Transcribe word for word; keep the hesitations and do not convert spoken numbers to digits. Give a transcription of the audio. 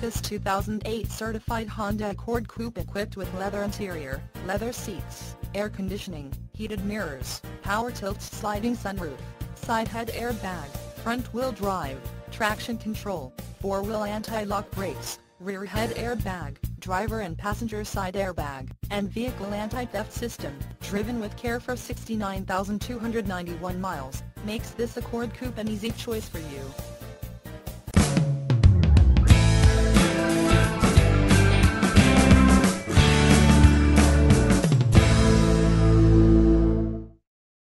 This two thousand eight certified Honda Accord Coupe equipped with leather interior, leather seats, air conditioning, heated mirrors, power tilt sliding sunroof, side head airbag, front wheel drive, traction control, four-wheel anti-lock brakes, rear head airbag, driver and passenger side airbag, and vehicle anti-theft system, driven with care for sixty-nine thousand two hundred ninety-one miles, makes this Accord Coupe an easy choice for you.